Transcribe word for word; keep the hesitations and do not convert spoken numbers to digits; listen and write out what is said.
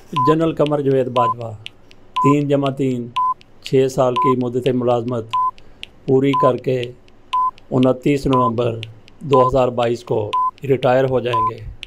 General कमर जवेद बाजवा तीन जमा तीन छः साल की मुद्दत मुलाजमत पूरी करके उनतीस नवंबर दो हज़ार बाईस को रिटायर हो जाएंगे।